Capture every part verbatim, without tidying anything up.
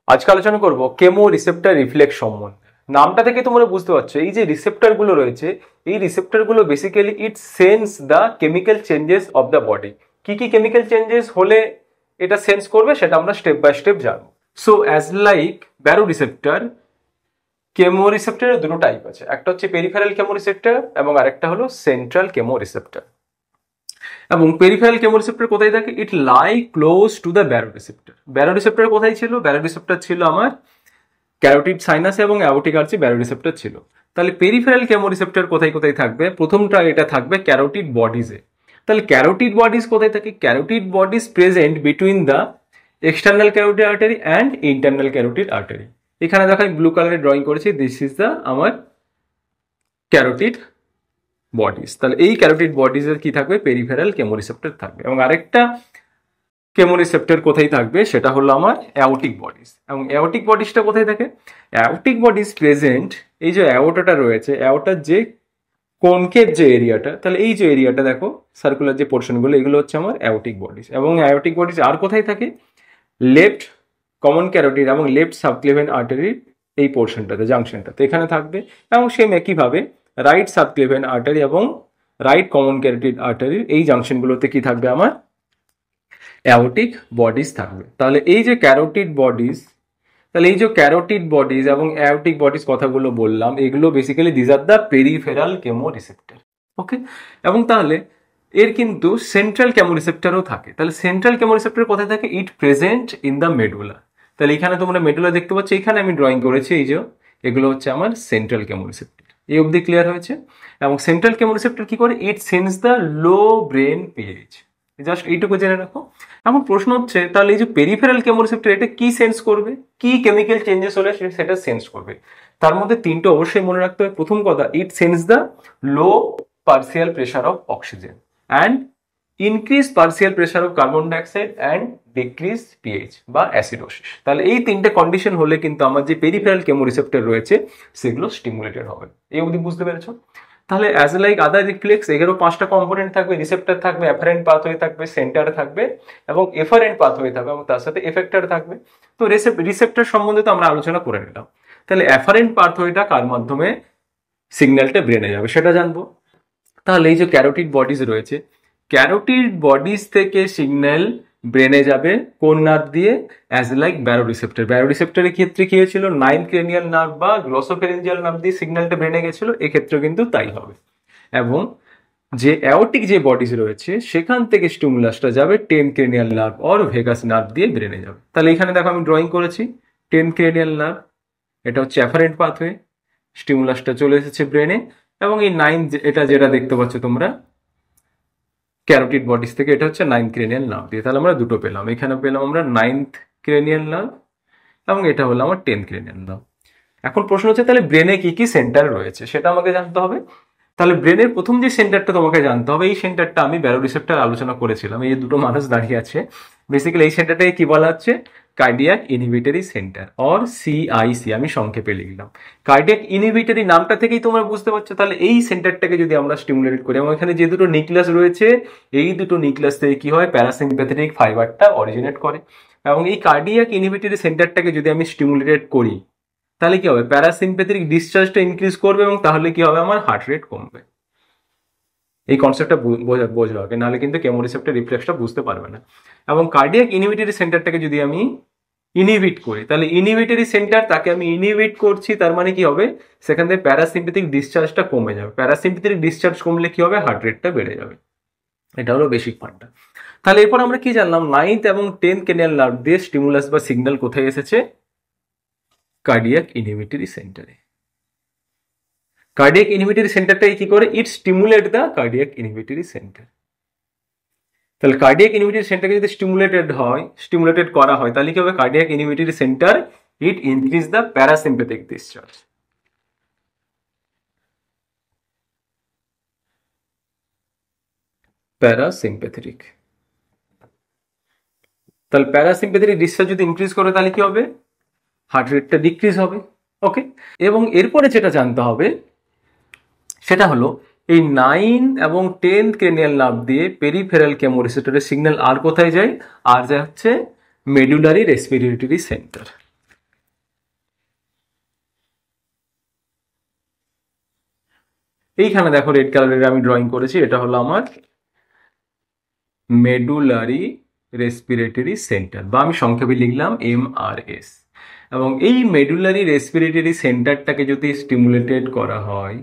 আজকে আলোচনা করব কেমো রিসেপ্টর রিফ্লেক্স সম্বন্ধে। নামটা থেকে তোমরা বুঝতে পারছো এই যে রিসেপ্টর গুলো রয়েছে, এই রিসেপ্টর গুলো basically it sense the chemical changes of the body. কি কি কেমিক্যাল চেঞ্জেস হলে এটা সেন্স করবে সেটা আমরা স্টেপ বাই স্টেপ জানবো। So as like barrow receptor, chemo রিসেপ্টরের দুটো টাইপ আছে, একটা হচ্ছে পেরিফেরাল কেমো রিসেপ্টর এবং আরেকটা হলো সেন্ট্রাল কেমো রিসেপ্টর। এবং পেরিফেরাল কেমো রিসেপ্টর কোথায় থাকে? It lie close to the baro receptor. Baro receptor কোথায় ছিল? ব্যারো রিসেপ্টর ছিল আমার ক্যারোটিড সাইনাস এবং অ্যাওর্টিক আর্চে ব্যারো রিসেপ্টর ছিল। তাহলে পেরিফেরাল কেমো রিসেপ্টর কোথায় কোথায় থাকবে? প্রথমটা এটা থাকবে ক্যারোটিড বডিজে। তাহলে ক্যারোটিড বডিজ কোথায় থাকে? Carotid bodies present between the external carotid artery and internal carotid artery. এখানে দেখো আমি ব্লু কালারে ড্রয়িং করেছি, দিস ইজ দ্য আমার ক্যারোটিড বডিজ। তাহলে এই ক্যারোটিড বডিজের কি থাকবে? পেরিফেরাল কেমো রিসেপ্টর থাকবে। এবং আরেকটা কেমো রিসেপ্টর কোথায় থাকবে? সেটা হলো আমার অ্যাওর্টিক বডিজ। এবং অ্যাওর্টিক বডিজটা কোথায় থাকে? অ্যাওর্টিক বডিজ প্রেজেন্ট, এই যে অ্যাওর্টাটা রয়েছে, অ্যাওর্টার যে কনকেভ যে এরিয়াটা, তাহলে এই যে এরিয়াটা দেখো সার্কুলার যে পোর্শনগুলো, এগুলো হচ্ছে আমার অ্যাওর্টিক বডিজ। এবং অ্যাওর্টিক বডিজ আর কোথায় থাকে? লেফট কমন ক্যারোটিড এবং লেফট সাবক্লেভিয়ান আর্টারির এই পোর্শনটাতে, জাংশনটাতে এখানে থাকবে। এবং সেম একইভাবে রাইট সাবক্লেভিয়ান আর্টারি এবং রাইট কমন ক্যারোটিড আর্টারির এই জাংশনগুলোতে কি থাকবে? আমার অ্যাওর্টিক বডিজ থাকবে। তাহলে এই যে ক্যারোটিড বডিজ, তাহলে এই যে ক্যারোটিড বডিজ এবং অ্যাওর্টিক বডিজ কথাগুলো বললাম, এগুলো basically these are the peripheral chemo receptor. Okay, এবং তাহলে এর কিন্তু সেন্ট্রাল কেমো রিসেপ্টরও থাকে। তাহলে সেন্ট্রাল কেমো রিসেপ্টর কোথায় থাকে? It present in the medulla. তাহলে এখানে তোমরা মেডুলা দেখতে পাচ্ছ, এখানে আমি ড্রয়িং করেছি, এই যে এগুলো হচ্ছে আমার সেন্ট্রাল কেমো রিসেপ্টর। এই অবধি ক্লিয়ার হয়েছে? এবং সেন্ট্রাল কেমো রিসেপ্টর কি করে? It sense the low brain pH. Just এইটুকু জেনে রাখো। এখন প্রশ্ন হচ্ছে, তাহলে এই যে পেরিফেরাল কেমো রিসেপ্টর এটা কি সেন্স করবে? কি কেমিক্যাল চেঞ্জেস হলে সেটা সেন্স করবে? তার মধ্যে তিনটে অবশ্যই মনে রাখতে হবে। প্রথম কথা, it sense the low partial pressure of oxygen and increase partial pressure of carbon dioxide and decrease pH বা অ্যাসিডোসিস। তাহলে এই তিনটে কন্ডিশন হলে কিন্তু আমার যে পেরিফেরাল কেমো রিসেপ্টর রয়েছে সেগুলো স্টিমুলেটেড হবে। এই অবধি বুঝতে পেরেছো? তাহলে অ্যাজ লাইক আদার রিফ্লেক্স, এগুলো পাঁচটা কম্পোনেন্ট থাকবে। রিসেপ্টর থাকবে, অ্যাফারেন্ট পাথওয়ে থাকবে, সেন্টার থাকবে এবং এফারেন্ট পাথওয়ে থাকবে এবং তার সাথে এফেক্টর থাকবে। তো রিসেপ্টর সম্বন্ধে তো আমরা আলোচনা করে নিলাম। তাহলে অ্যাফারেন্ট পাথওয়েটা কার মাধ্যমে সিগন্যালটা ব্রেনে যাবে সেটা জানবো। তাহলে এই যে ক্যারোটিড বডিজ রয়েছে, ক্যারোটিড বডিজ থেকে সিগন্যাল ব্রেনে যাবে কোন নার্ভ দিয়ে? As like barrow receptor. ব্যারো রিসেপ্টরের ক্ষেত্রে কি হয়েছিল? নাইন্থ ক্রেনিয়াল নার্ভ বা গ্লসোফেরেঞ্জিয়াল নার্ভ দিয়ে সিগন্যালটা ব্রেনে গেছিল, এক্ষেত্রেও কিন্তু তাই হবে। এবং যে অ্যাওর্টিক যে বডিজ রয়েছে সেখান থেকে স্টিমুলাসটা যাবে ten cranial nerve or vagus nerve দিয়ে ব্রেনে যাবে। তাহলে এখানে দেখো আমি ড্রয়িং করেছি টেন ক্রেনিয়াল নার্ভ, এটা হচ্ছে অ্যাফারেন্ট পাথওয়ে, স্টিমুলাসটা চলে এসেছে ব্রেনে। এবং এই নাইন, এটা যেটা দেখতে পাচ্ছ তোমরা ক্যারোটিড বডিজ থেকে, এটা হচ্ছে নাইন্থ ক্রেনিয়াল নার্ভ দিয়ে। তাহলে আমরা দুটো পেলাম, এখানে পেলাম আমরা নাইন্থ ক্রেনিয়াল নার্ভ এবং এটা হলো আমার টেন্থ ক্রেনিয়াল নার্ভ। এখন প্রশ্ন হচ্ছে, তাহলে ব্রেনে কি কি সেন্টার রয়েছে সেটা আমাকে জানতে হবে। তাহলে ব্রেনের প্রথম যে সেন্টারটা তোমাকে জানতে হবে, এই সেন্টারটা আমি ব্যারো রিসেপ্টর আলোচনা করেছিলাম। এই দুটো মানুষ দাঁড়িয়ে আছে, বেসিক্যালি এই সেন্টারটাকে কি বলা হচ্ছে? Cardiac inhibitory centre or CIC, আমি সংক্ষেপে লিখলাম। কার্ডিয়াক ইনহিবিটরি নামটা থেকেই তোমরা বুঝতে পারছো। তাহলে এই সেন্টারটাকে যদি আমরা স্টিমুলেট করি, এবং এখানে যে দুটো নিউক্লিয়াস রয়েছে, এই দুটো নিউক্লিয়াস থেকে কি হয়? প্যারাসিম্প্যাথেটিক ফাইবারটা অরিজিনেট করে। এবং এই কার্ডিয়াক ইনহিবিটরি সেন্টারটাকে যদি আমি স্টিমুলেট করি, তাহলে কি হবে? প্যারাসিম্প্যাথেটিক ডিসচার্জটা ইনক্রিজ করবে এবং তাহলে কি হবে? আমার হার্ট রেট কমবে। এই কনসেপ্টটা বোঝা হবে, নাহলে কিন্তু কেমো রিসেপ্টর রিফ্লেক্সটা বুঝতে পারবে না। এবং কার্ডিয়াক ইনহিবিটরি সেন্টারটাকে যদি আমি ইনহিবিট করি, তাহলে ইনহিবিটরি সেন্টার তাকে আমি ইনহিবিট করছি, তার মানে কি হবে? সেখান থেকে প্যারাসিম্প্যাথিক ডিসচার্জটা কমে যাবে। প্যারাসিম্প্যাথিক ডিসচার্জ কমলে কি হবে? হার্ট রেটটা বেড়ে যাবে। এটা হলো বেসিক পয়েন্টটা। তাহলে এরপর আমরা কি জানলাম? নাইন্থ এবং টেন্থ ক্রেনিয়াল নার্ভ দিয়ে স্টিমুলাস বা সিগন্যাল কোথায় এসেছে? কার্ডিয়াক ইনহিবিটরি সেন্টারে। কার্ডিয়াক ইনহিবিটরি সেন্টারটাই কি করে? It stimulate the cardiac inhibitory centre. তাহলে কার্ডিয়াক ইনহিবিটরি সেন্টারকে যদি স্টিমুলেটেড হয়, স্টিমুলেটেড করা হয়, তাহলে কি হবে? Cardiac inhibitory centre it increase the parasympathetic discharge. Parasympathetic, তাহলে প্যারাসিম্প্যাথেটিক ডিসচার্জ যদি ইনক্রিজ করে তাহলে কি হবে? হার্ট রেটটা ডিক্রিজ হবে। ওকে, এবং এরপরে যেটা জানতে হবে সেটা হলো এই নাইন এবং টেন্থ ক্রেনিয়াল নার্ভ দিয়ে পেরিফেরাল কেমো রিসেপ্টরের সিগন্যাল আর কোথায় যায়? আর যায় হচ্ছে মেডুলারি রেসপিরেটরি সেন্টার। এইখানে দেখো রেড কালারের আমি ড্রয়িং করেছি, এটা হলো আমার মেডুলারি রেসপিরেটরি সেন্টার, বা আমি সংক্ষেপে লিখলাম এম আর এস। এবং এই মেডুলারি রেসপিরেটরি সেন্টারটাকে যদি স্টিমুলেটেড করা হয়,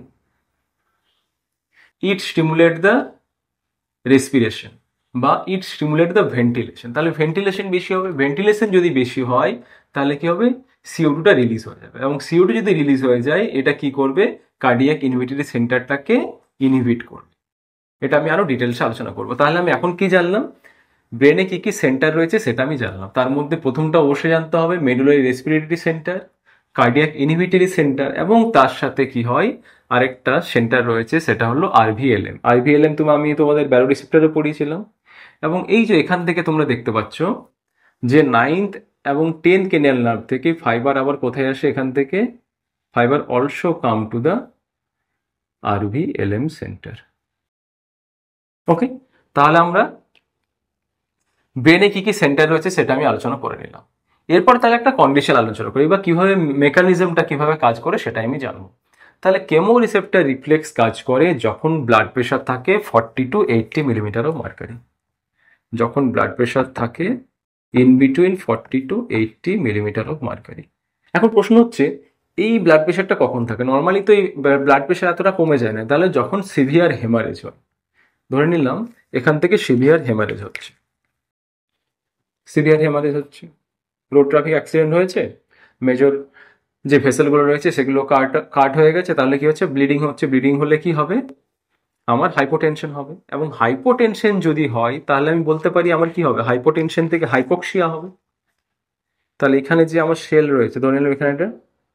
ইট স্টিমুলেট দ্য রেসপিরেশন বা ইট স্টিমুলেট দ্য ভেন্টিলেশন। তাহলে ভেন্টিলেশন বেশি হবে, ভেন্টিলেশন যদি বেশি হয় তাহলে কি হবে, সিও টুটা রিলিজ হয়ে যাবে, এবং সিও টু যদি রিলিজ হয়ে যায় এটা কি করবে, কার্ডিয়াক ইনহিবিটরি সেন্টারটাকে ইনহিবিট করবে। এটা আমি আরো ডিটেলসে আলোচনা করবো। তাহলে আমি এখন কি জানলাম, ব্রেনে কি কি সেন্টার রয়েছে সেটা আমি জানলাম। তার মধ্যে প্রথমটা অবশ্যই জানতে হবে medullary respiratory centre, cardiac inhibitory centre, এবং তার সাথে কি হয় আরেকটা সেন্টার রয়েছে সেটা হলো আরভিএলএম। আরভিএলএম তুমি আমি তোমাদের ব্যারো রিসেপ্টরে পড়িয়েছিলাম। এবং এই যে এখান থেকে তোমরা দেখতে পাচ্ছ যে নাইন্থ এবং টেন্থ ক্রেনিয়াল নার্ভ থেকে ফাইবার আবার কোথায় আসে, এখান থেকে fibre also come to the RVLM centre. Okay, তাহলে আমরা ব্রেনে কি কি সেন্টার রয়েছে সেটা আমি আলোচনা করে নিলাম। এরপর তাহলে একটা কন্ডিশন আলোচনা করি, বা কিভাবে মেকানিজমটা কিভাবে কাজ করে সেটা আমি জানবো। তাহলে কেমো রিসেপ্টর রিফ্লেক্স কাজ করে যখন ব্লাড প্রেশার থাকে forty to eighty millimetre of mercury. যখন ব্লাড প্রেশার থাকে in between forty to eighty millimetre of mercury. এখন প্রশ্ন হচ্ছে এই ব্লাড প্রেশারটা কখন থাকে? নর্মালি তো এই ব্লাড প্রেশার এতটা কমে যায় না, তাহলে যখন সিভিয়ার হেমারেজ হয়, ধরে নিলাম এখান থেকে সিভিয়ার হেমারেজ হচ্ছে, সিভিয়ার হেমারেজ হচ্ছে, রোড ট্রাফিক অ্যাক্সিডেন্ট হয়েছে, মেজর যে ভেসেলগুলো রয়েছে সেগুলো কাট কাট হয়ে গেছে, তাহলে কি হচ্ছে, ব্লিডিং হচ্ছে। ব্লিডিং হলে কি হবে, আমার হাইপোটেনশন হবে, এবং হাইপোটেনশন যদি হয় তাহলে আমি বলতে পারি আমার কি হবে, হাইপোটেনশন থেকে হাইপোক্সিয়া হবে। তাহলে এখানে যে আমার সেল রয়েছে, ধরে নিলাম এখানে একটা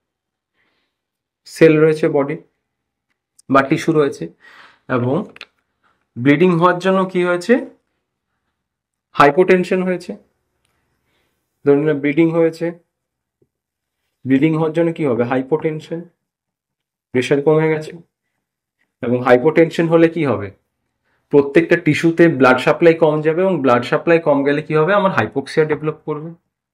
সেল রয়েছে বডি বা টিস্যু রয়েছে, এবং ব্লিডিং হওয়ার জন্য কি হয়েছে, হাইপোটেনশন হয়েছে। ধরে নিলাম ব্লিডিং হয়েছে, ব্লিডিং হওয়ার জন্য কি হবে, হাইপোটেনশন, প্রেশার কমে গেছে। এবং হাইপোটেনশন হলে কি হবে, প্রত্যেকটা টিস্যুতে ব্লাড সাপ্লাই কম যাবে, এবং ব্লাড সাপ্লাই কম গেলে কি হবে, আমার হাইপোক্সিয়া ডেভেলপ করবে।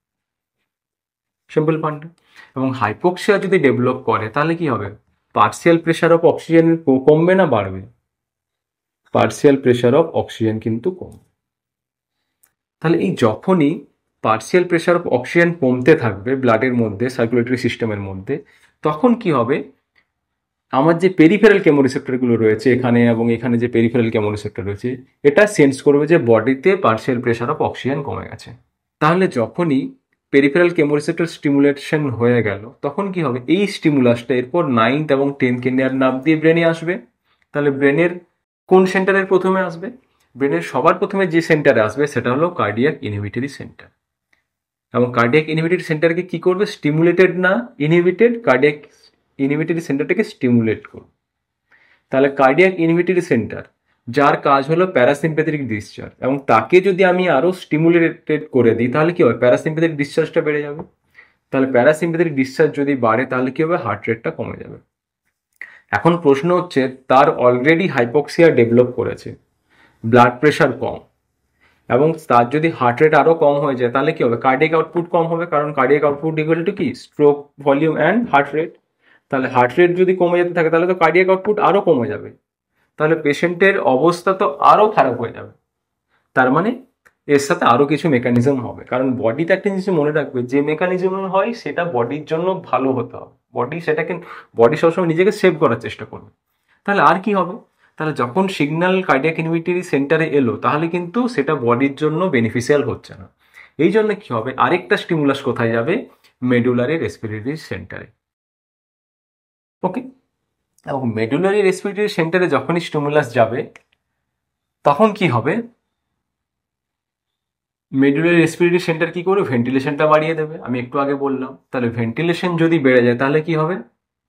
সিম্পল পান্ডা। এবং হাইপোক্সিয়া যদি ডেভেলপ করে তাহলে কি হবে, পার্সিয়াল প্রেশার অফ অক্সিজেন কমবে না বাড়বে, পার্সিয়াল প্রেশার অফ অক্সিজেন কিন্তু কমবে। তাহলে এই যখনই পার্সিয়াল প্রেশার অফ অক্সিজেন কমতে থাকবে ব্লাডের মধ্যে, সার্কুলেটরি সিস্টেমের মধ্যে, তখন কি হবে, আমার যে পেরিফেরাল কেমোরিসেপ্টরগুলো রয়েছে এখানে এবং এখানে যে পেরিফেরাল কেমোরিসেপ্টর রয়েছে, এটা সেন্স করবে যে বডিতে পার্সিয়াল প্রেশার অফ অক্সিজেন কমে গেছে। তাহলে যখনই পেরিফেরাল কেমোরিসেপ্টর স্টিমুলেশন হয়ে গেল, তখন কি হবে, এই স্টিমুলাসটা এরপর নাইন্থ এবং টেন্থ ক্রেনিয়াল নার্ভ দিয়ে ব্রেনে আসবে। তাহলে ব্রেনের কোন সেন্টারের প্রথমে আসবে, ব্রেনের সবার প্রথমে যে সেন্টারে আসবে সেটা হলো কার্ডিয়াক ইনহিবিটরি সেন্টার। এবং কার্ডিয়াক ইনহিবিটরি সেন্টারকে কি করবে, স্টিমুলেটেড না ইনহিবিটেড, কার্ডিয়াক ইনহিবিটরি সেন্টারটাকে স্টিমুলেট করবে। তাহলে কার্ডিয়াক ইনহিবিটরি সেন্টার যার কাজ হলো প্যারাসিম্প্যাথেটিক ডিসচার্জ, এবং তাকে যদি আমি আরো স্টিমুলেটেড করে দিই তাহলে কি হবে, প্যারাসিম্প্যাথেটিক ডিসচার্জটা বেড়ে যাবে। তাহলে প্যারাসিম্প্যাথেটিক ডিসচার্জ যদি বাড়ে তাহলে কি হবে, হার্ট রেটটা কমে যাবে। এখন প্রশ্ন হচ্ছে তার অলরেডি হাইপোক্সিয়া ডেভেলপ করেছে, ব্লাড প্রেশার কম, এবং তার যদি হার্ট রেট আরো কম হয়ে যায় তাহলে কি হবে, কার্ডিয়াক আউটপুট কম হবে, কারণ কার্ডিয়াক আউটপুট ইকুয়াল টু কি, stroke volume and heart rate. তাহলে হার্ট রেট যদি কমে যেতে থাকে তাহলে তো কার্ডিয়াক আউটপুট আরো কমে যাবে, তাহলে পেশেন্টের অবস্থা তো আরো খারাপ হয়ে যাবে। তার মানে এর সাথে আরো কিছু মেকানিজম হবে, কারণ বডিতে একটা জিনিস মনে রাখবে, যে মেকানিজম হয় সেটা বডির জন্য ভালো হতে হবে, বডি সেটাকে, বডি সবসময় নিজেকে সেভ করার চেষ্টা করবে। তাহলে আর কি হবে, তাহলে যখন সিগন্যাল কার্ডিয়াক ইনহিবিটরি সেন্টারে এলো তাহলে কিন্তু সেটা বডির জন্য বেনিফিশিয়াল হচ্ছে না। এই জন্য কি হবে, আরেকটা স্টিমুলাস কোথায় যাবে, মেডুলারি রেসপিরেটরি সেন্টারে। ওকে, এবং মেডুলারি রেসপিরেটরি সেন্টারে যখনই স্টিমুলাস যাবে তখন কি হবে, মেডুলারি রেসপিরেটরি সেন্টার কি করবে, ভেন্টিলেশনটা বাড়িয়ে দেবে, আমি একটু আগে বললাম। তাহলে ভেন্টিলেশন যদি বেড়ে যায় তাহলে কি হবে,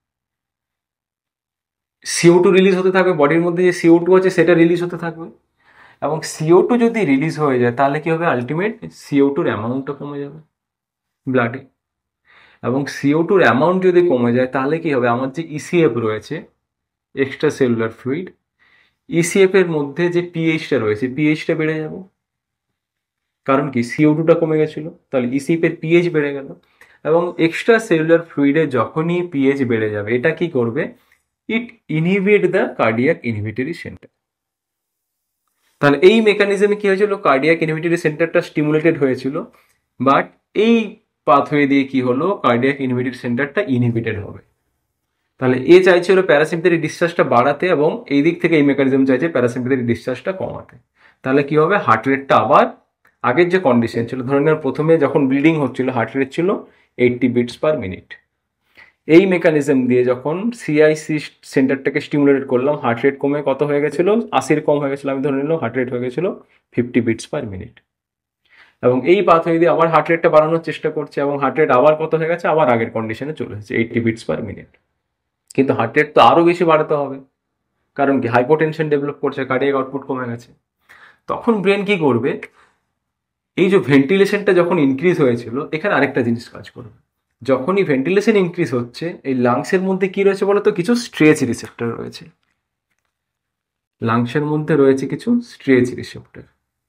সিও টু রিলিজ হতে থাকবে, বডির মধ্যে যে সিও টু আছে সেটা রিলিজ হতে থাকবে, এবং সিও টু যদি রিলিজ হয়ে যায় তাহলে কি হবে, আলটিমেট সিও টুর অ্যামাউন্টটা কমে যাবে ব্লাডে। এবং সিও টুর অ্যামাউন্ট যদি কমে যায় তাহলে কি হবে, আমার যে ইসিএফ রয়েছে, এক্সট্রা সেলুলার ফ্লুইড, ইসিএফ এর মধ্যে যে পিএইচটা রয়েছে, পিএইচটা বেড়ে যাবে, কারণ কি সিও টুটা কমে গেছিল, তাহলে ইসিএফ এর পিএইচ বেড়ে গেল। এবং এক্সট্রা সেলুলার ফ্লুইডে যখনই পিএইচ বেড়ে যাবে এটা কি করবে, it inhibit the cardiac inhibitory centre. তাহলে এই মেকানিজমে কি হয়েছিল, কার্ডিয়াক ইনহিবিটরি সেন্টারটা স্টিমুলেটেড হয়েছিল, বাট এই পাথওয়ে দিয়ে কি হলো, কার্ডিয়াক ইনহিবিটরি সেন্টারটা ইনহিবিটেড হবে। তাহলে এ চাইছিল প্যারাসিম্পথেটিক ডিসচার্জটা বাড়াতে, এবং এই দিক থেকে এই মেকানিজম চাইছে প্যারাসিম্পথেটিক ডিসচার্জটা কমাতে। তাহলে কি হবে, হার্ট রেটটা আবার আগের যে কন্ডিশন ছিল, ধরে নেন প্রথমে যখন ব্লিডিং হচ্ছিল হার্ট রেট ছিল এইটটি বিটস পার মিনিট। এই মেকানিজম দিয়ে যখন সিআইসি সেন্টারটাকে স্টিমুলেটেড করলাম, হার্ট রেট কমে কত হয়ে গেছিল, আশির কম হয়ে গেছিল, আমি ধরে নিলাম হার্ট রেট হয়ে গেছিল ফিফটি বিটস পার মিনিট। এবং এই পাথওয়ে দিয়ে আবার হার্ট রেটটা বাড়ানোর চেষ্টা করছে, এবং হার্ট রেট আবার কত হয়ে গেছে, আবার আগের কন্ডিশনে চলে এসেছে এইটটি বিটস পার মিনিট। কিন্তু হার্ট রেট তো আরও বেশি বাড়াতে হবে, কারণ কি হাইপোটেনশন ডেভেলপ করছে, কার্ডিয়াক আউটপুট কমে গেছে। তখন ব্রেন কি করবে, এই যে ভেন্টিলেশনটা যখন ইনক্রিজ হয়েছিল, এখানে আরেকটা জিনিস কাজ করবে। যখনই ভেন্টিলেশন ইনক্রিজ হচ্ছে, এই লাংসের মধ্যে কি রয়েছে বলতো, কিছু স্ট্রেচ রিসেপ্টর রয়েছে। লাংসের মধ্যে রয়েছে কিছু স্ট্রেচ রিসেপ্টর।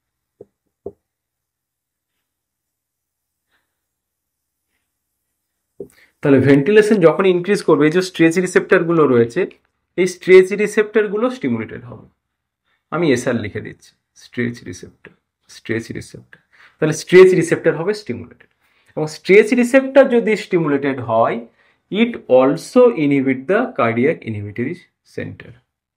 তাহলে ভেন্টিলেশন যখন ইনক্রিজ করবে, এই যে স্ট্রেচ রিসেপ্টর গুলো রয়েছে, এই স্ট্রেচ রিসেপ্টর গুলো স্টিমুলেটেড হবে। আমি এসআর লিখে দিচ্ছি, স্ট্রেচ রিসেপ্টর, স্ট্রেচ রিসেপ্টর। তাহলে স্ট্রেচ রিসেপ্টর হবে স্টিমুলেটেড, এবং স্ট্রেচ রিসেপ্টর যদি স্টিমুলেটেড হয়, it also inhibit the cardiac inhibitory centre.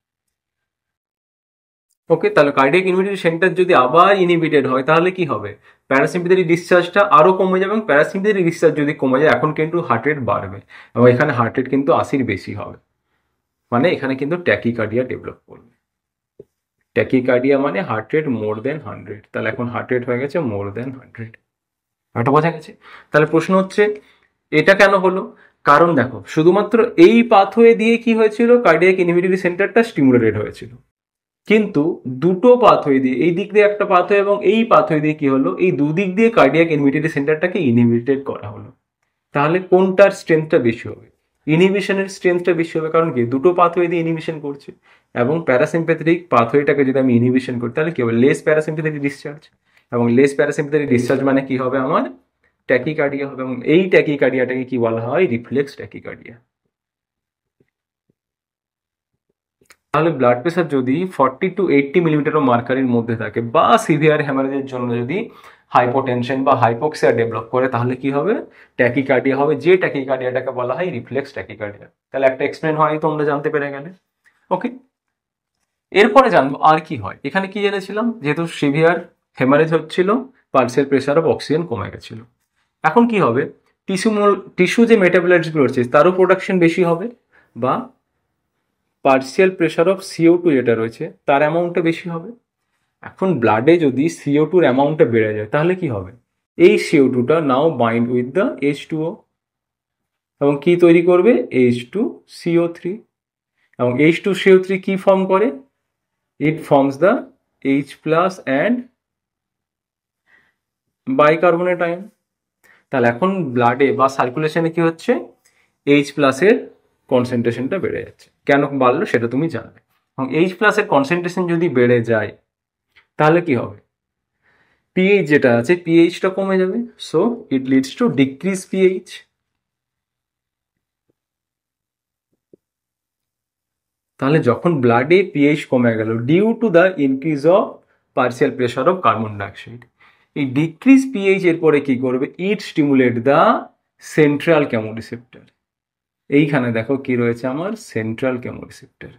Okay, তাহলে কার্ডিয়াক ইনহিবিটরি সেন্টার যদি আবার ইনহিবিটেড হয়, তাহলে কি হবে, প্যারাসিম্পথেটিক ডিসচার্জটা আরো কমে যাবে, এবং প্যারাসিম্পথেটিক ডিসচার্জ যদি কমে যায়, এখন কিন্তু হার্ট রেট বাড়বে, এবং এখানে হার্ট রেট কিন্তু আশির বেশি হবে, মানে এখানে কিন্তু ট্যাকিকার্ডিয়া ডেভেলপ করবে। ট্যাকিকার্ডিয়া মানে heart rate more than hundred. তাহলে এখন হার্ট রেট হয়ে গেছে মোর দেন হান্ড্রেড। এটা বোঝা গেছে? তাহলে প্রশ্ন হচ্ছে এটা কেন হলো, কারণ দেখো শুধুমাত্র এই পাথওয়ে দিয়ে কি হয়েছিল, কার্ডিয়াক ইনহিবিটরি সেন্টারটা স্টিমুলেটেড হয়েছিল, কিন্তু দুটো পাথওয়ে দিয়ে, এই দিক দিয়ে একটা পাথওয়ে এবং এই পাথওয়ে দিয়ে কি হলো, এই দুদিক দিয়ে কার্ডিয়াক ইনহিবিটরি সেন্টারটাকে ইনহিবিটেড করা হলো। তাহলে কোনটার স্ট্রেংথটা বেশি হবে, ইনহিবিশনের স্ট্রেংথটা বেশি হবে, কারণ কি দুটো পাথওয়ে দিয়ে ইনহিবিশন করছে, এবং প্যারাসিম্পথেটিক পাথওয়েটাকে যদি আমি ইনহিবিশন করি, তাহলে কি হবে, লেস প্যারাসিম্পথেটিক ডিসচার্জ, এবং লেস প্যারাসিম্পথেটিক ডিসচার্জ মানে কি হবে, আমার ট্যাকিকার্ডিয়া হবে, এবং এই ট্যাকিকার্ডিয়াটাকে কি বলা হয়, রিফ্লেক্স ট্যাকিকার্ডিয়া। তাহলে ব্লাড প্রেশার যদি ফর্টি টু এইটটি মিলিমিটার মার্কারির মধ্যে থাকে, বা সিভিয়ার হ্যামারেজের জন্য যদি হাইপোটেনশন বা হাইপোক্সিয়া ডেভেলপ করে, তাহলে কি হবে, ট্যাকিকার্ডিয়া হবে, যে ট্যাকিকার্ডিয়াটাকে বলা হয় রিফ্লেক্স ট্যাকিকার্ডিয়া। তাহলে একটা এক্সপ্লেন হয়, তোমরা জানতে পেরে গেলে। ওকে, এরপরে জানবো আর কি হয়। এখানে কি জেনেছিলাম, যেহেতু সিভিয়ার হেমারেজ হচ্ছিল, পালসের প্রেশার অফ অক্সিজেন কমে গেছিল। এখন কি হবে, টিস্যু টিস্যু যে মেটাবলাইটসগুলো রয়েছে তারও প্রোডাকশন বেশি হবে, বা partial pressure of CO two যেটা রয়েছে তার অ্যামাউন্টটা বেশি হবে। এখন ব্লাডে যদি সিও টুর অ্যামাউন্টটা বেড়ে যায়, তাহলে কি হবে, এই সিও টুটা now bind with the H two O, এবং কি তৈরি করবে, এইচ টু সিও থ্রি, এবং এইচ টু সিও থ্রি কি ফর্ম করে, it forms the H plus and bicarbonate ion. তাহলে এখন ব্লাডে বা সার্কুলেশনে কি হচ্ছে, এইচ প্লাসের কনসেন্ট্রেশনটা বেড়ে যাচ্ছে। কেন বাড়লো সেটা তুমি জানবে, এবং এইচ প্লাসের কনসেন্ট্রেশন যদি বেড়ে যায়, তাহলে কি হবে, পিএইচ যেটা আছে পিএইচটা কমে যাবে, so it leads to decrease pH. তাহলে যখন ব্লাডে পিএইচ কমে গেল due to the increase of partial pressure of carbon dioxide, এই ডিক্রিজ পিএইচ এর পরে কি করবে, it stimulate the central chemoreceptor. এইখানে দেখো কি রয়েছে আমার, সেন্ট্রাল কেমোরিসেপ্টর।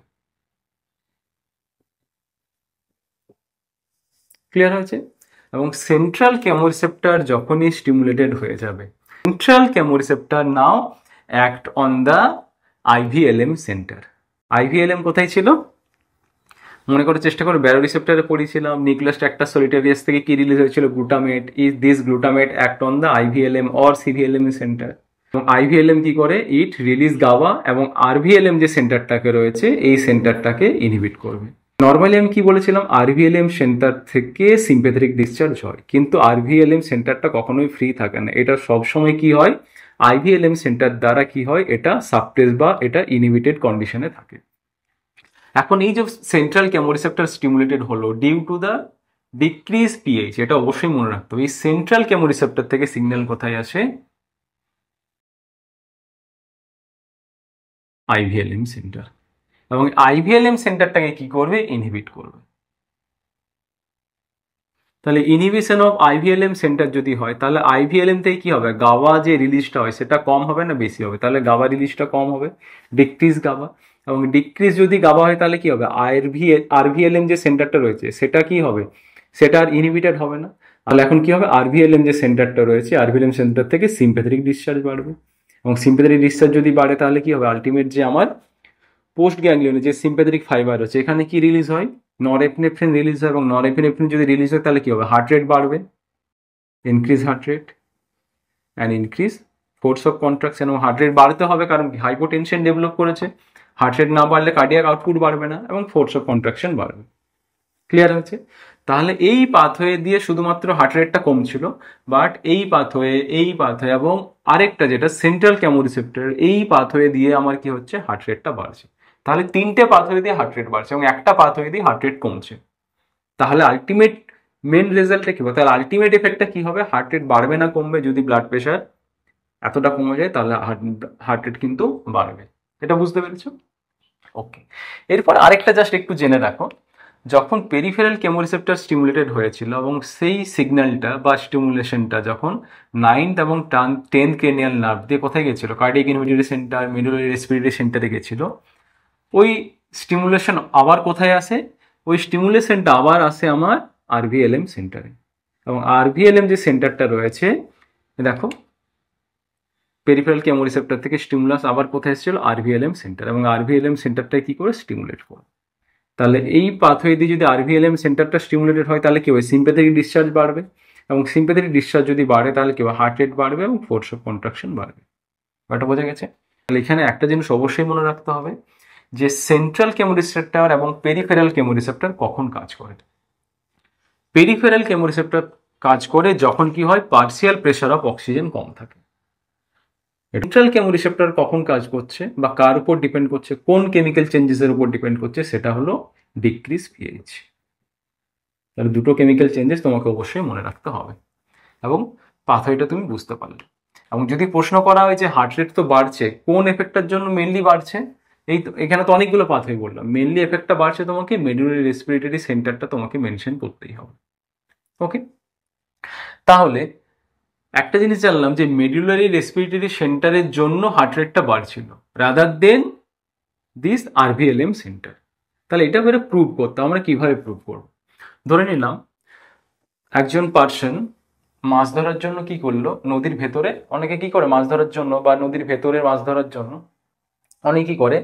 ক্লিয়ার হয়েছে? এবং সেন্ট্রাল কেমোরিসেপ্টর যখনই স্টিমুলেটেড হয়ে যাবে, central chemoreceptor now act on the IVLM centre. IVLM কোথায় ছিল, মনে করার চেষ্টা করো, ব্যারো রিসেপ্টরে পড়েছিলাম, নিউক্লিয়াস ট্র্যাক্টাস সলিটারিয়াস থেকে কি রিলিজ হয়েছিল, glutamate. Is this glutamate act on the IVLM or CVLM centre, এবং আইভিএলএম কি করে, ইট রিলিজ গাবা, এবং আরভিএলএম যে সেন্টারটাকে রয়েছে এই সেন্টারটাকে ইনহিবিট করবে। নর্মালি আমি কি বলেছিলাম, আরভিএলএম সেন্টার থেকে সিম্প্যাথেটিক ডিসচার্জ হয়, কিন্তু আরভিএলএম সেন্টারটা কখনোই ফ্রি থাকে না, এটা সবসময় কি হয়, আইভিএলএম সেন্টার দ্বারা কি হয়, এটা সাবপ্রেস বা এটা ইনহিবিটেড কন্ডিশনে থাকে। এখন এই যে সেন্ট্রাল কেমোরিসেপ্টর স্টিমুলেটেড হলো due to the decrease pH, এটা অবশ্যই মনে রাখতে হবে, এই সেন্ট্রাল কেমোরিসেপ্টর থেকে সিগন্যাল কোথায় আসে, আইভিএলএম সেন্টার। এবং আইভিএলএম সেন্টারটাকে কি করবে, ইনহিবিট করবে। তাহলে ইনহিবিশন অফ আইভিএলএম সেন্টার যদি হয় তাহলে আইভিএলএম থেকে কি হবে, গাবা যে রিলিজটা হয় সেটা কম হবে না বেশি হবে, তাহলে গাবা রিলিজটা কম হবে, ডিক্রিজ গাবা। এবং ডিক্রিজ যদি গাবা হয় তাহলে কি হবে, আরভি আরভিএলএম যে সেন্টারটা রয়েছে সেটা কি হবে, সেটা আর ইনহিবিটেড হবে না। তাহলে এখন কি হবে, আরভিএলএম যে সেন্টারটা রয়েছে আরভিএলএম সেন্টার থেকে সিম্প্যাথেটিক ডিসচার্জ বাড়বে, এবং সিম্প্যাথেটিক ডিসচার্জ যদি বাড়ে তাহলে কি হবে, আলটিমেট যে আমার পোস্ট গ্যাংলিয়নে যে সিম্প্যাথেটিক ফাইবার আছে এখানে কি রিলিজ হয়, নরএপিনেফ্রিন রিলিজ হয়, এবং নরএপিনেফ্রিন যদি রিলিজ হয় তাহলে কি হবে, হার্ট রেট বাড়বে, increase heart rate and increase force of contraction. এবং হার্ট রেট বাড়তে হবে কারণ হাইপোটেনশন ডেভেলপ করেছে, হার্ট রেট না বাড়লে কার্ডিয়াক আউটপুট বাড়বে না এবং ফোর্স অফ কন্ট্রাকশন বাড়বে। ক্লিয়ার হচ্ছে? তাহলে এই পাথওয়ে দিয়ে শুধুমাত্র হার্ট রেটটা কমছিল, বাট এই পাথওয়ে এই পাথওয়ে এবং আরেকটা যেটা সেন্ট্রাল কেমোরিসেপ্টর, এই পাথওয়ে দিয়ে আমার কি হচ্ছে, হার্ট রেটটা বাড়ছে। তাহলে তিনটে পাথওয়ে দিয়ে হার্ট রেট বাড়ছে এবং একটা পাথওয়ে দিয়ে হার্ট রেট কমছে। তাহলে আলটিমেট মেন রেজাল্টটা কি হবে, তাহলে আলটিমেট এফেক্টটা কি হবে, হার্ট রেট বাড়বে না কমবে, যদি ব্লাড প্রেশার এতটা কমে যায় তাহলে হার্ট রেট কিন্তু বাড়বে। এটা বুঝতে পেরেছো? ওকে, এরপর আরেকটা জাস্ট একটু জেনে রাখো, যখন পেরিফেরাল কেমোরিসেপ্টর স্টিমুলেটেড হয়েছিল এবং সেই সিগন্যালটা বা স্টিমুলেশনটা যখন নাইন্থ এবং টেন্থ ক্রেনিয়াল নার্ভ দিয়ে কোথায় গেছিলো, cardiac inhibitory centre, medullary respiratory সেন্টারে গেছিলো, ওই স্টিমুলেশন আবার কোথায় আসে, ওই স্টিমুলেশনটা আবার আসে আমার আরভিএলএম সেন্টারে। এবং আরভিএলএম যে সেন্টারটা রয়েছে দেখো, পেরিফেরাল কেমোরিসেপ্টর থেকে স্টিমুলাস আবার কোথায় এসেছিল, আরভিএলএম সেন্টার, এবং আরভিএলএম সেন্টারটা কি করে স্টিমুলেট করে। তাহলে এই পাথওয়ে দিয়ে যদি আরভিএলএম সেন্টারটা স্টিমুলেটেড হয় তাহলে কি হবে, সিম্প্যাথেটিক ডিসচার্জ বাড়বে, এবং সিম্প্যাথেটিক ডিসচার্জ যদি বাড়ে তাহলে কি হবে, হার্ট রেট বাড়বে এবং ফোর্স অফ কন্ট্রাকশন বাড়বে। ব্যাপারটা বোঝা গেছে? তাহলে এখানে একটা জিনিস অবশ্যই মনে রাখতে হবে যে সেন্ট্রাল কেমোরিসেপ্টর এবং পেরিফেরাল কেমোরিসেপ্টর কখন কাজ করে। পেরিফেরাল কেমোরিসেপ্টর কাজ করে যখন কি হয়, পার্সিয়াল প্রেশার অফ অক্সিজেন কম থাকে। সেন্ট্রাল কেমোরিসেপ্টর কখন কাজ করছে বা কার উপর ডিপেন্ড করছে, কোন কেমিক্যাল চেঞ্জেসের উপর ডিপেন্ড করছে, সেটা হলো ডিক্রিজ পিএইচ। তাহলে দুটো কেমিক্যাল চেঞ্জেস তোমাকে অবশ্যই মনে রাখতে হবে এবং পাথওয়েটা তুমি বুঝতে পারলে। এবং যদি প্রশ্ন করা হয় যে হার্ট রেট তো বাড়ছে, কোন এফেক্টটার জন্য মেনলি বাড়ছে, এই তো এখানে তো অনেকগুলো পাথওয়ে বললাম, মেনলি এফেক্টটা বাড়ছে তোমাকে মেডুলারি রেসপিরেটরি সেন্টারটা তোমাকে মেনশন করতেই হবে। ওকে, তাহলে একটা জিনিস জানলাম যে মেডুলারি রেসপিরেটরি সেন্টারের জন্য হার্ট রেটটা বাড়ছিল rather than this RVLM centre. তাহলে এটা বেরে প্রুভ করতে আমরা কিভাবে প্রুভ করব, ধরে নিলাম একজন পার্সন মাছ ধরার জন্য কি করলো, নদীর ভেতরে, অনেকে কি করে মাছ ধরার জন্য বা নদীর ভেতরে মাছ ধরার জন্য অনেকে কি করে,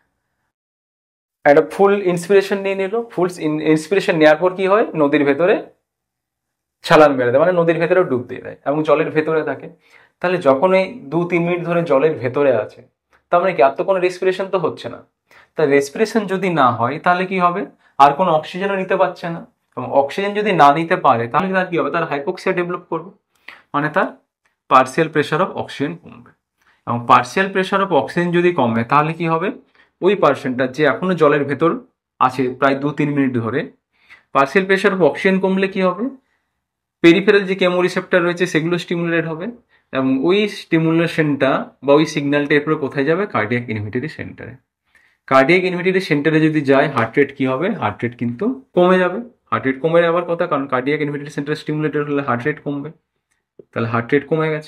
একটা ফুল ইন্সপিরেশন নিয়ে নিল, ফুল ইন্সপিরেশন নেওয়ার পর কি হয়, নদীর ভেতরে ছালান মেরে দেয়, মানে নদীর ভেতরে ডুব দিয়ে দেয় এবং জলের ভেতরে থাকে। তাহলে যখন এই দু তিন মিনিট ধরে জলের ভেতরে আছে, তার মানে কি আর তো কোনো রেসপিরেশন তো হচ্ছে না। তাই রেসপিরেশন যদি না হয় তাহলে কি হবে, আর কোনো অক্সিজেনও নিতে পারছে না, এবং অক্সিজেন যদি না নিতে পারে তাহলে তার কি হবে, তার হাইপোক্সিয়া ডেভেলপ করবে, মানে তার পার্সিয়াল প্রেশার অফ অক্সিজেন কমবে। এবং পার্সিয়াল প্রেশার অফ অক্সিজেন যদি কমে তাহলে কি হবে, ওই পার্সনটা যে এখনো জলের ভেতর আছে প্রায় দু তিন মিনিট ধরে, পার্সিয়াল প্রেশার অফ অক্সিজেন কমলে কি হবে, পেরিফেরাল যে কেমোরিসেপ্টর রয়েছে সেগুলো স্টিমুলেট হবে, এবং ওই স্টিমুলেশনটা বা ওই সিগন্যালটা এরপরে কোথায় যাবে, কার্ডিয়াক ইনহিবিটরি সেন্টারে। কার্ডিয়াক ইনহিবিটরি সেন্টারে যদি যায় হার্ট রেট কি হবে, হার্ট রেট কিন্তু কমে যাবে, হার্ট রেট কমে যাওয়ার কথা, কারণ কার্ডিয়াক ইনহিবিটরি সেন্টার স্টিমুলেটেড হলে হার্ট রেট কমবে, তাহলে হার্ট রেট কমে গেছে।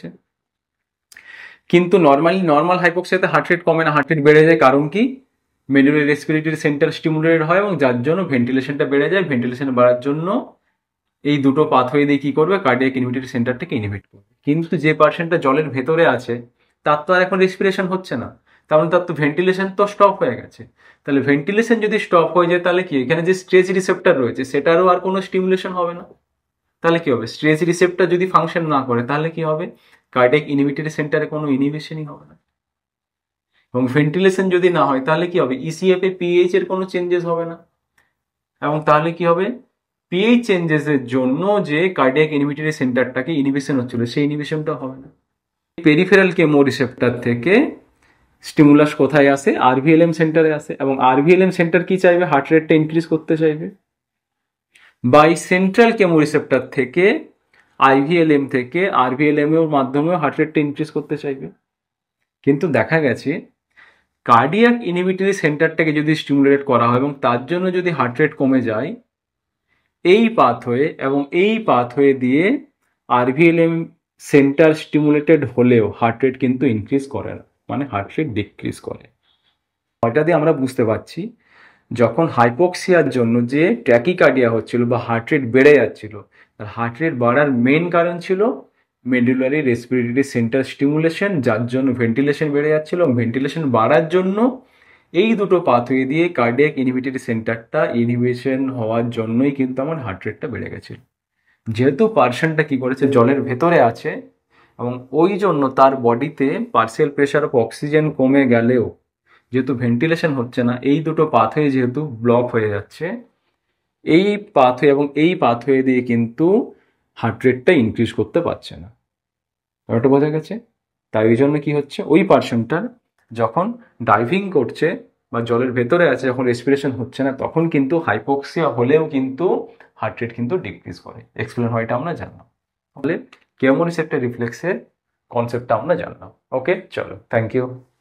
কিন্তু নর্মালি নর্মাল হাইপোক্সিয়াতে হার্ট রেট কমে না, হার্ট রেট বেড়ে যায়, কারণ কি, মেডুলারি রেসপিরেটরি সেন্টার স্টিমুলেটেড হয় এবং যার জন্য ভেন্টিলেশনটা বেড়ে যায়, ভেন্টিলেশন বাড়ার জন্য এই দুটো পাথওয়ে দিয়ে কি করবে, কার্ডিয়াক ইনহিবিটরি সেন্টারটাকে ইনহিবিট করবে। কিন্তু যে পার্সেন্টটা জলের ভেতরে আছে তার তো আর এখন রেসপিরেশন হচ্ছে না, তার মানে তার তো ভেন্টিলেশন তো স্টপ হয়ে গেছে। তাহলে ভেন্টিলেশন যদি স্টপ হয়ে যায় তাহলে কি, এখানে যে স্ট্রেচ রিসেপ্টর রয়েছে সেটারও আর কোনো স্টিমুলেশন হবে না। তাহলে কি হবে, স্ট্রেচ রিসেপ্টর যদি ফাংশন না করে তাহলে কি হবে, কার্ডিয়াক ইনহিবিটরি সেন্টারে কোনো ইনহিবিশনই হবে না। এবং ভেন্টিলেশন যদি না হয় তাহলে কি হবে, ইসিএফ এ পিএইচ এর কোনো চেঞ্জেস হবে না, এবং তাহলে কি হবে, পিএইচ চেঞ্জেসের জন্য যে কার্ডিয়াক ইনহিবিটরি সেন্টারটাকে ইনহিবিশন হচ্ছিল সেই ইনহিবিশনটা হবে না। পেরিফেরাল কেমোরিসেপ্টর থেকে স্টিমুলাস কোথায় আসে, আরভিএলএম সেন্টারে আসে, এবং আরভিএলএম সেন্টার কি চাইবে, হার্ট রেটটা ইনক্রিজ করতে চাইবে। বাই সেন্ট্রাল কেমোরিসেপ্টর থেকে আইভিএলএম থেকে আরভিএলএম এর মাধ্যমে হার্ট রেটটা ইনক্রিজ করতে চাইবে। কিন্তু দেখা গেছে কার্ডিয়াক ইনহিবিটরি সেন্টারটাকে যদি স্টিমুলেট করা হয় এবং তার জন্য যদি হার্ট রেট কমে যায়, এই পাথওয়ে এবং এই পাথওয়ে দিয়ে আরভিএলএম সেন্টার স্টিমুলেটেড হলেও হার্ট রেট কিন্তু ইনক্রিজ করে না, মানে হার্ট রেট ডিক্রিজ করে। ওইটা দিয়ে আমরা বুঝতে পারছি যখন হাইপোক্সিয়ার জন্য যে ট্যাকিকার্ডিয়া হচ্ছিল বা হার্ট রেট বেড়ে যাচ্ছিল, তার হার্ট রেট বাড়ার মেন কারণ ছিল মেডুলারি রেসপিরেটরি সেন্টার স্টিমুলেশন, যার জন্য ভেন্টিলেশন বেড়ে যাচ্ছিল। ভেন্টিলেশন বাড়ার জন্য এই দুটো পাথওয়ে দিয়ে কার্ডিয়াক ইনহিবিটরি সেন্টারটা ইনহিবিশন হওয়ার জন্যই কিন্তু আমার হার্ট রেটটা বেড়ে গেছিল। যেহেতু পার্সনটা কি করেছে, জলের ভেতরে আছে এবং ওই জন্য তার বডিতে পার্সিয়াল প্রেশার অফ অক্সিজেন কমে গেলেও যেহেতু ভেন্টিলেশন হচ্ছে না, এই দুটো পাথওয়ে যেহেতু ব্লক হয়ে যাচ্ছে, এই পাথওয়ে এবং এই পাথওয়ে দিয়ে কিন্তু হার্ট রেটটা ইনক্রিজ করতে পারছে না। ব্যাপারটা বোঝা গেছে? তাই ওই জন্য কি হচ্ছে, ওই পার্সনটার যখন ডাইভিং করছে বা জলের ভেতরে আছে, যখন রেসপিরেশন হচ্ছে না, তখন কিন্তু হাইপোক্সিয়া হলেও কিন্তু হার্ট রেট কিন্তু ডিক্রিজ করে। এক্সপ্লেন হয় এটা আমরা জানলাম। তাহলে কেমোরিসেপ্টর রিফ্লেক্সের কনসেপ্টটা আমরা জানলাম। ওকে, চলো, থ্যাংক ইউ।